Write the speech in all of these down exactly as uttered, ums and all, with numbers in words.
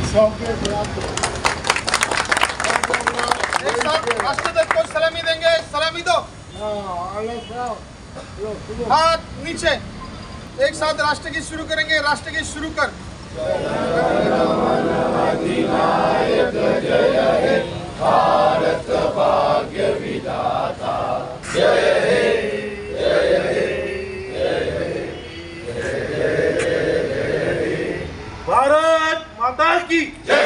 राष्ट्रध्वज को सलामी देंगे, सलामी दो, हाथ नीचे, एक साथ राष्ट्र गीत शुरू करेंगे। राष्ट्र गीत शुरू कर। भारत भाग्य विधाता, जय हे, जय हे, जय हे, भारत माता की जय।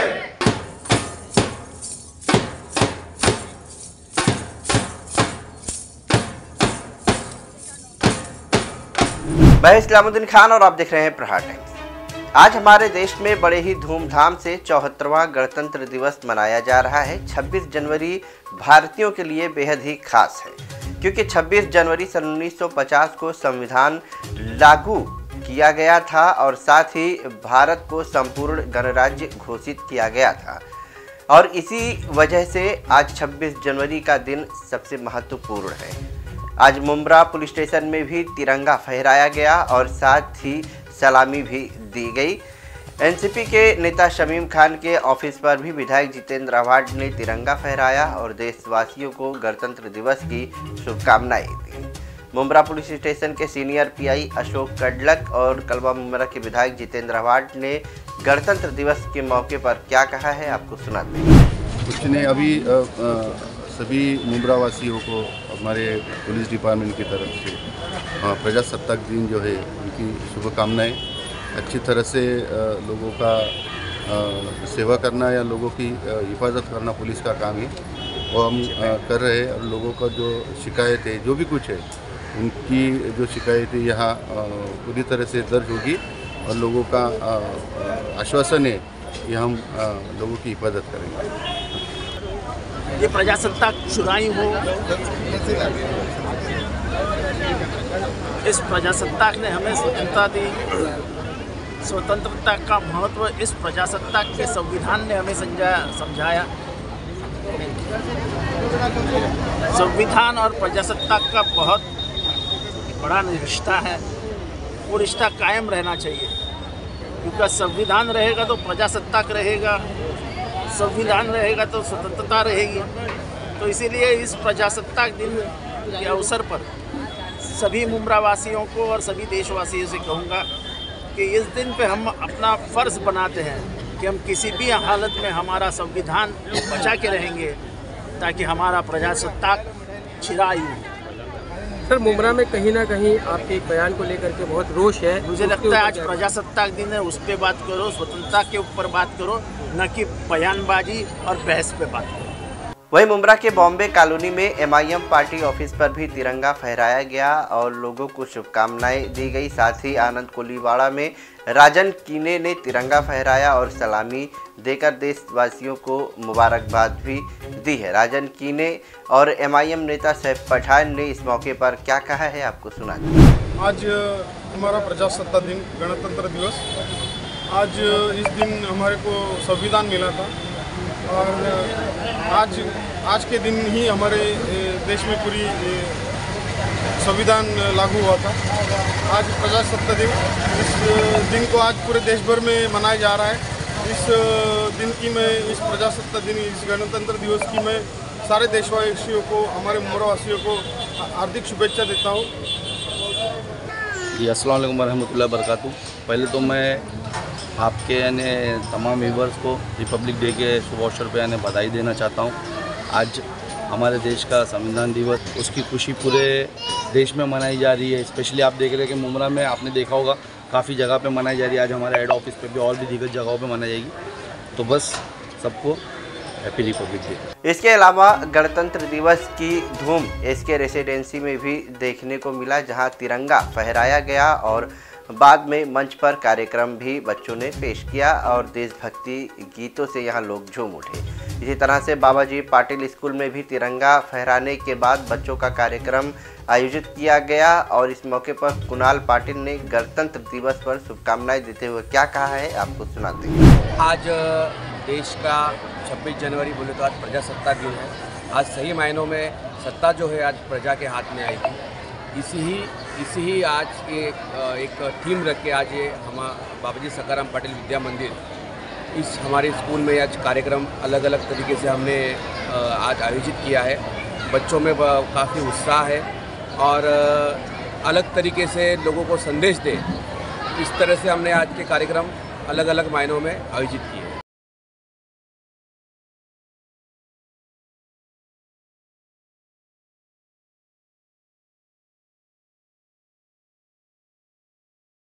मैं इस्लामुद्दीन खान और आप देख रहे हैं प्रहार टाइम्स। आज हमारे देश में बड़े ही धूमधाम से चौहत्तरवां गणतंत्र दिवस मनाया जा रहा है। छब्बीस जनवरी भारतीयों के लिए बेहद ही खास है, क्योंकि छब्बीस जनवरी सन उन्नीस सौ पचास को संविधान लागू किया गया था और साथ ही भारत को संपूर्ण गणराज्य घोषित किया गया था। और इसी वजह से आज छब्बीस जनवरी का दिन सबसे महत्वपूर्ण है। आज मुंब्रा पुलिस स्टेशन में भी तिरंगा फहराया गया और साथ ही सलामी भी दी गई। एनसीपी के नेता शमीम खान के ऑफिस पर भी विधायक जितेंद्र आव्हाड ने तिरंगा फहराया और देशवासियों को गणतंत्र दिवस की शुभकामनाएं दी। मुंब्रा पुलिस स्टेशन के सीनियर पीआई अशोक कडलक और कलवा मुंब्रा के विधायक जितेंद्र आव्हाड ने गणतंत्र दिवस के मौके पर क्या कहा है, आपको सुनाते हैं। कुछ ने अभी आ, आ, सभी मुंब्रा वासियों को हमारे पुलिस डिपार्टमेंट की तरफ से प्रजासत्ताक दिन जो है उनकी शुभकामनाएं। अच्छी तरह से लोगों का सेवा करना या लोगों की हिफाजत करना पुलिस का काम है, वो हम कर रहे हैं। और लोगों का जो शिकायत है, जो भी कुछ है, उनकी जो शिकायत है यहाँ पूरी तरह से दर्ज होगी और लोगों का आश्वासन है कि हम लोगों की हिफाजत करेंगे। ये प्रजासत्ताक चुराई हो, इस प्रजासत्ताक ने हमें स्वतंत्रता दी। स्वतंत्रता का महत्व इस प्रजासत्ताक के संविधान ने हमें समझाया समझाया संविधान और प्रजासत्ताक का बहुत बड़ा रिश्ता है। वो रिश्ता कायम रहना चाहिए, क्योंकि संविधान रहेगा तो प्रजासत्ताक रहेगा, संविधान रहेगा तो स्वतंत्रता रहेगी। तो इसीलिए इस प्रजासत्ताक दिन के अवसर पर सभी मुंब्रा वासियों को और सभी देशवासियों से कहूँगा कि इस दिन पे हम अपना फ़र्ज़ बनाते हैं कि हम किसी भी हालत में हमारा संविधान बचा के रहेंगे, ताकि हमारा प्रजासत्ताक चिरायु। सर, मुंब्रा में कहीं ना कहीं आपके एक बयान को लेकर के बहुत रोष है। मुझे लगता है आज प्रजासत्ताक दिन है, उस पर बात करो, स्वतंत्रता के ऊपर बात करो, न कि बयानबाजी और बहस पे बात करो। वहीं मुंब्रा के बॉम्बे कॉलोनी में एमआईएम पार्टी ऑफिस पर भी तिरंगा फहराया गया और लोगों को शुभकामनाएं दी गई। साथ ही आनंद कोलीवाड़ा में राजन कीने ने तिरंगा फहराया और सलामी देकर देशवासियों को मुबारकबाद भी दी है। राजन कीने और एमआईएम नेता सैफ पठान ने इस मौके पर क्या कहा है, आपको सुना दें। आज हमारा प्रजासत्ताक दिन, गणतंत्र दिवस। आज इस दिन हमारे को संविधान मिला था और आज आज के दिन ही हमारे देश में पूरी संविधान लागू हुआ था। आज प्रजासत्ताक दिन, इस दिन को आज पूरे देश भर में मनाया जा रहा है। इस दिन की मैं इस प्रजासत्ताक दिन, इस गणतंत्र दिवस की मैं सारे देशवासियों को, हमारे मुंब्रा वासियों को हार्दिक शुभेच्छा देता हूँ। जी अस्सलाम वालेकुम रहमतुल्लाहि बरकातहू। पहले तो मैं आपके यानी तमाम व्यूवर्स को रिपब्लिक डे के शुभ अवसर पर यानी बधाई देना चाहता हूँ। आज हमारे देश का संविधान दिवस, उसकी खुशी पूरे देश में मनाई जा रही है। स्पेशली आप देख रहे हैं कि मुंब्रा में आपने देखा होगा काफ़ी जगह पे मनाई जा रही है। आज हमारे हेड ऑफिस पे भी और भी दीगर जगहों पे मनाई जाएगी। तो बस सबको हैप्पी रिपब्लिक डे। इसके अलावा गणतंत्र दिवस की धूम एसके रेसिडेंसी में भी देखने को मिला, जहां तिरंगा फहराया गया और बाद में मंच पर कार्यक्रम भी बच्चों ने पेश किया और देशभक्ति गीतों से यहां लोग झूम उठे। इसी तरह से बाबाजी पाटिल स्कूल में भी तिरंगा फहराने के बाद बच्चों का कार्यक्रम आयोजित किया गया और इस मौके पर कुणाल पाटिल ने गणतंत्र दिवस पर शुभकामनाएं देते हुए क्या कहा है, आपको सुनाते हैं। आज देश का छब्बीस जनवरी बोले तो आज प्रजासत्ताक दिन है। आज सही मायनों में सत्ता जो है आज प्रजा के हाथ में आएगी। इसी ही इसी ही आज ये एक थीम रख के आज ये हम बाबाजी सखाराम पाटिल विद्या मंदिर इस हमारे स्कूल में आज कार्यक्रम अलग अलग तरीके से हमने अ, आज आयोजित किया है। बच्चों में काफ़ी उत्साह है और अ, अलग तरीके से लोगों को संदेश दे, इस तरह से हमने आज के कार्यक्रम अलग अलग मायनों में आयोजित किए।